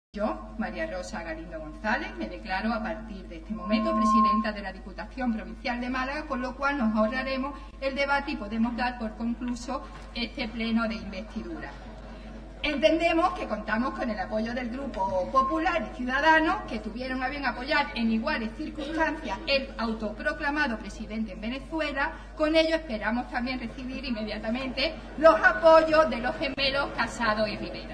Yo, María Rosa Galindo González, me declaro a partir de este momento presidenta de la Diputación Provincial de Málaga, con lo cual nos ahorraremos el debate y podemos dar por concluso este pleno de investidura. Entendemos que contamos con el apoyo del Grupo Popular y Ciudadanos, que tuvieron a bien apoyar en iguales circunstancias el autoproclamado presidente en Venezuela. Con ello esperamos también recibir inmediatamente los apoyos de los gemelos Casado y Rivera.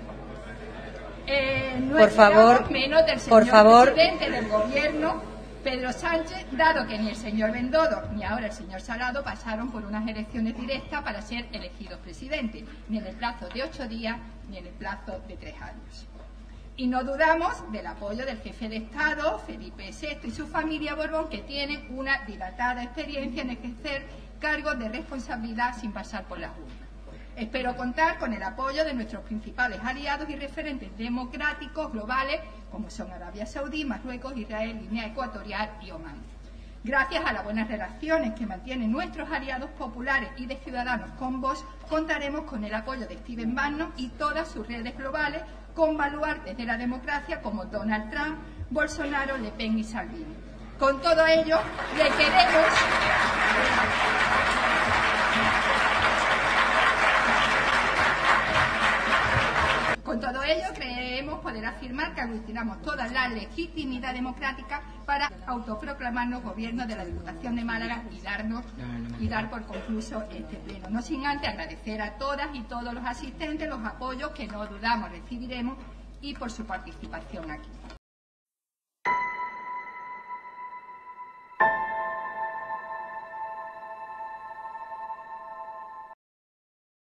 No esperamos menos del señor presidente del Gobierno, Pedro Sánchez, dado que ni el señor Bendodo ni ahora el señor Salado pasaron por unas elecciones directas para ser elegidos presidentes, ni en el plazo de 8 días ni en el plazo de 3 años. Y no dudamos del apoyo del jefe de Estado, Felipe VI, y su familia Borbón, que tienen una dilatada experiencia en ejercer cargos de responsabilidad sin pasar por las urnas. Espero contar con el apoyo de nuestros principales aliados y referentes democráticos globales, como son Arabia Saudí, Marruecos, Israel, Guinea Ecuatorial y Omán. Gracias a las buenas relaciones que mantienen nuestros aliados populares y de Ciudadanos con Vox, contaremos con el apoyo de Stephen Bannon y todas sus redes globales, con baluartes de la democracia como Donald Trump, Bolsonaro, Le Pen y Salvini. Con todo ello, creemos poder afirmar que aglutinamos toda la legitimidad democrática para autoproclamarnos Gobierno de la Diputación de Málaga y dar por concluso este pleno. No sin antes agradecer a todas y todos los asistentes los apoyos que no dudamos recibiremos y por su participación aquí.